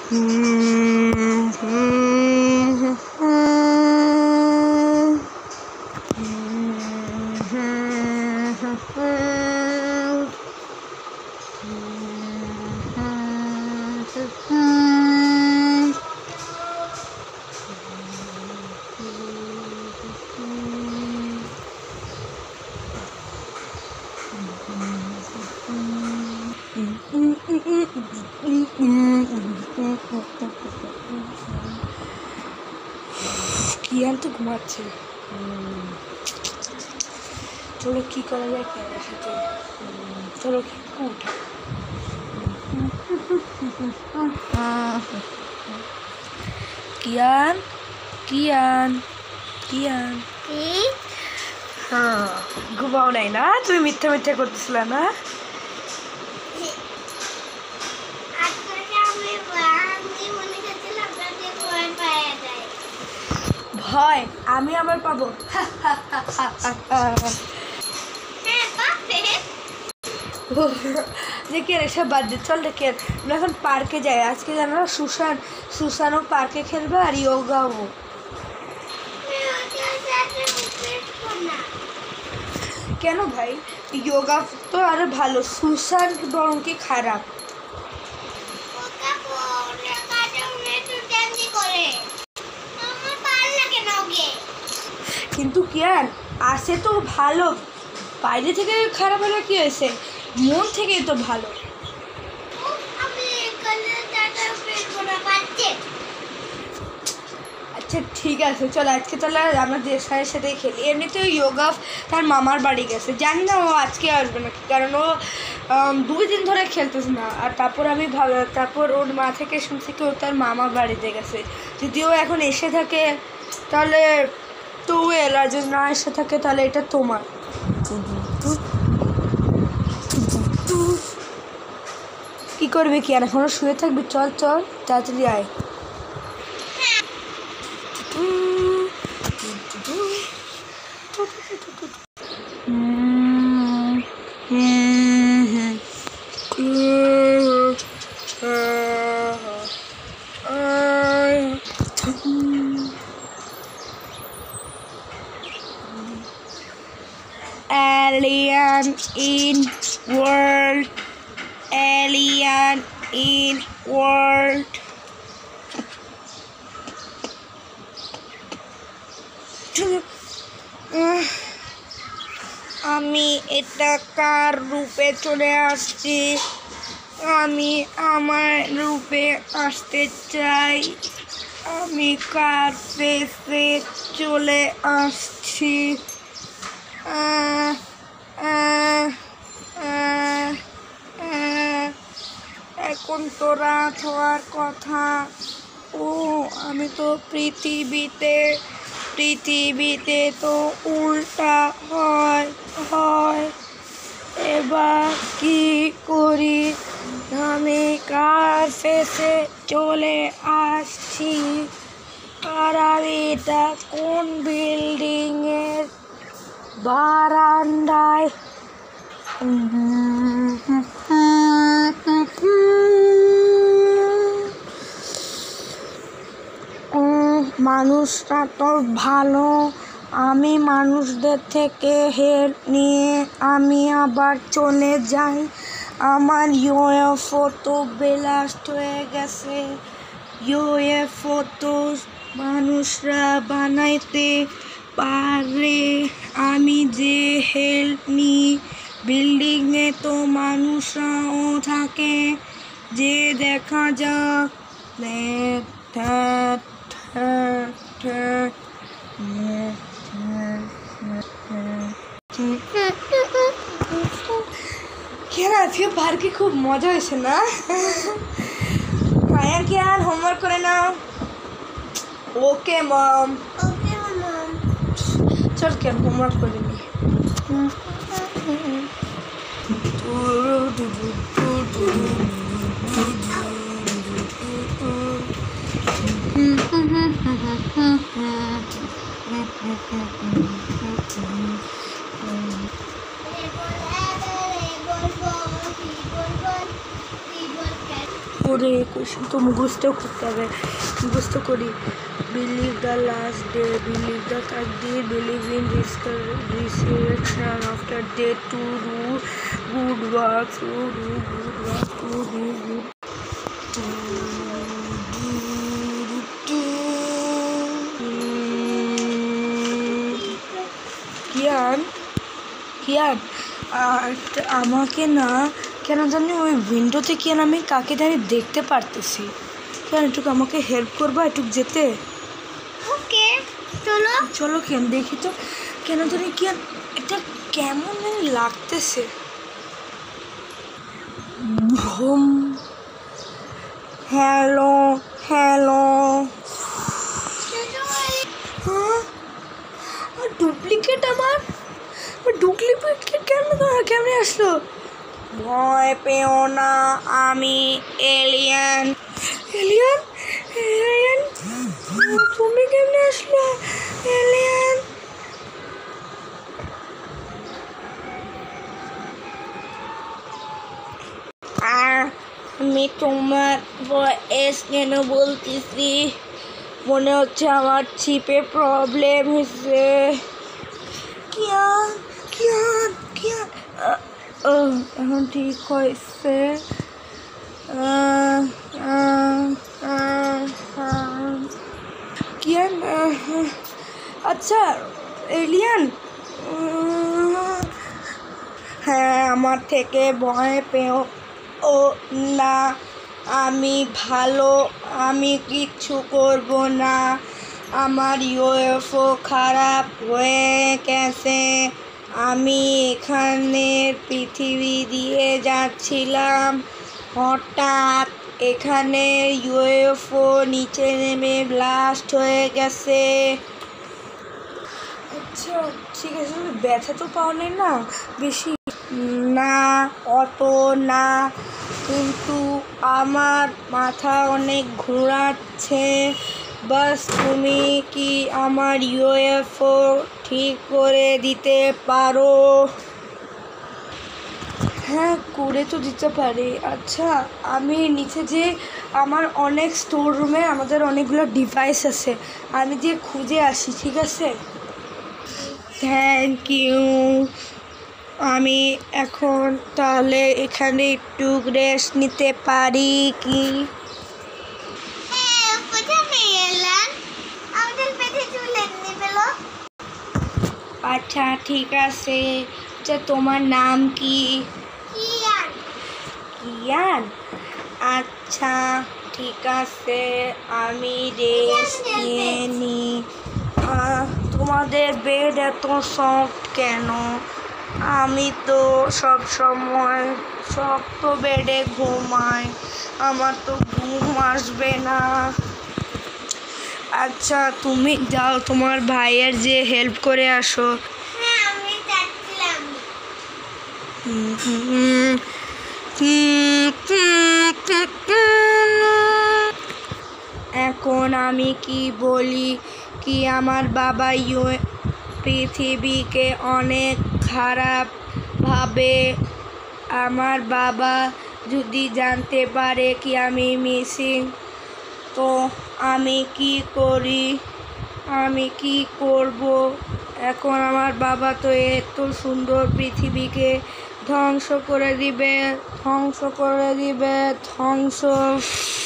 কিয়ান তো ঘুমাচ্ছে। চলো কি করা যায় কিয়ানের সাথে। চলো উঠ। কিয়ান কিয়ান কিয়ান হ্যাঁ ঘুমাও নাই না? তুমি মিথ্যা মিথ্যা করতেছিলে না? ভয় আমি আবার পাবো? দেখি এসব বাদ দিয়ে চল দেখি আমরা এখন পার্কে যাই। আজকে জানো না সুসানও পার্কে খেলবে আর ইয়োগাও। কেন ভাই? ইয়োগা তো আরো ভালো, সুসান বরং কি খারাপ? কিন্তু কিয়ান আসে তো ভালো, বাইরে থেকে খারাপ হলে কি হয়েছে, মন থেকেই তো ভালো। আচ্ছা ঠিক আছে চলো আজকে তাহলে আমরা দেশের সাথেই খেলি। এমনিতেও ইয়োগা তার মামার বাড়ি গেছে, জানি না ও আজকে আসবে নাকি, কারণ ও 2 দিন ধরে খেলতেছে না। আর তারপর ওর মা থেকে শুনছি কি ও তার মামার বাড়িতে গেছে। যদিও এখন এসে থাকে তাহলে তো এলা, যদি না এসে থাকে তাহলে এটা তোমার। কি করবে কি আর এখনো শুয়ে থাকবি? চল চল তাড়াতাড়ি আয়। Alien in world, alien in world. আমি এটা কার রূপে চলে আসছি? আমি আমার রূপে আসতে চাই। আমি কার ফেসে চলে আসছি? এখন তো রাত হওয়ার কথা। ও আমি তো পৃথিবীতে তো উল্টা হয়। এবার কি করি? আমি কার ফেসে চলে আসছি? আর আমি এটা কোন বিল্ডিং এর বারান্দায়? মানুষরা তো ভালো, আমি মানুষদের থেকে হেল্প নিয়ে আমি আবার চলে যাই। আমার ইউএফও তো ব্লাস্ট হয়ে গেছে। ইউএফও তো মানুষরা বানাইতে পারে, আমি যে হেল্প নিই। বিল্ডিংয়ে তো মানুষরাও থাকে, যে দেখা যাক। আজকে পার্কে খুব মজা হয়েছে না? আয়ান কিয়ান হোমওয়ার্ক করে নাও। ওকে মম। চল কেন হোমওয়ার্ক করে নি। করে কোয়েশ্চেন তো মুখস্থ করতে হবে, মুখস্থ করি। Believe the last day, believe the third day, believe in resurrection after day, to do good work, to do good work, to do good. কিয়ান, কিয়ান আমাকে না কেন জানি ওই উইন্ডোতে কিয়ান আমি কাকে জানি দেখতে পারতেছি। কিয়ান একটু আমাকে হেল্প করবা একটু যেতে? ওকে চলো চলো কিয়ান দেখি তো, কেন জানি কিয়ান এটা কেমন জানি লাগতেছে। হ্যালো হ্যালো, হ্যাঁ ডুপ্লিকেট, আমার ডুপ্লিকেট কেমনে আসলো? ভয় পেও না, আমি এলিয়ান। এলিয়ান, এলিয়ান তুমি কেমনে আসলে এলিয়ান? আমি তোমার ভয়েস কেন বলতেছি, মনে হচ্ছে আমার চিপে প্রবলেম হয়েছে। কিয়ান কিয়ান কিয়ান এখন ঠিক হয়েছে। কিয়ান আচ্ছা এলিয়ান, হ্যাঁ আমার থেকে ভয় পেও ও না, আমি ভালো, আমি কিচ্ছু করব না। আমার ইউএফও খারাপ হয়ে গেছে, আমি এখানের পৃথিবী দিয়ে যাচ্ছিলাম, হঠাৎ এখানে ইউএফও নিচে নেমে ব্লাস্ট হয়ে গেছে। আচ্ছা ঠিক আছে, ব্যথা তো পাও নাই না বেশি? না অত না, কিন্তু আমার মাথা অনেক ঘোরাচ্ছে। বাস তুমি কি আমার ইউএফও ঠিক করে দিতে পারো? হ্যাঁ করে তো দিতে পারি। আচ্ছা আমি নিচে যে আমার অনেক স্টোর রুমে আমাদের অনেকগুলো ডিভাইস আছে, আমি যে খুঁজে আসি, ঠিক আছে? Thank you. আমি এখন তাহলে এখানে একটু রেস্ট নিতে পারি কি? হ্যাঁ কোথায় এলেন, আমাদের পেটে চলে নিবেলো। আচ্ছা ঠিক আছে। আচ্ছা তোমার নাম কি? কিয়ান। কিয়ান, আচ্ছা ঠিক আছে, আমি রেস্ট নিয়ে নিই। তোমাদের বেড এত সফট কেন? আমি তো সব সময় শক্ত বেডে ঘুমাই, আমার তো ঘুম আসবে না। আচ্ছা তুমি যাও তোমার ভাইয়ের যে হেল্প করে আসো। হ্যাঁ আমি যাচ্ছিলাম। এখন আমি কি বলি কি, আমার বাবা পৃথিবীকে অনেক খারাপ ভাবে। আমার বাবা যদি জানতে পারে কি আমি মিসিং, তো আমি কি করি, আমি কি করব? এখন আমার বাবা তো এত সুন্দর পৃথিবীকে ধ্বংস করে দিবে, ধ্বংস করে দিবে, ধ্বংস।